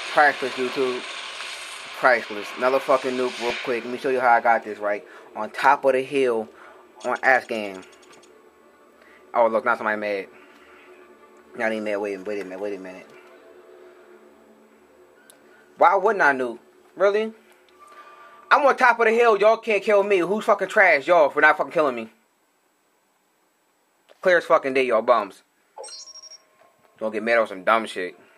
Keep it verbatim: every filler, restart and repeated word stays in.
Priceless, YouTube. Priceless. Another fucking nuke real quick. Let me show you how I got this, right? On top of the hill on Afghan. Oh, look, not somebody mad. Not even mad. Wait, wait a minute. Wait a minute. Why wouldn't I nuke? Really? I'm on top of the hill. Y'all can't kill me. Who's fucking trash? Y'all for not fucking killing me. Clear as fucking day, y'all bums. Don't get mad on some dumb shit.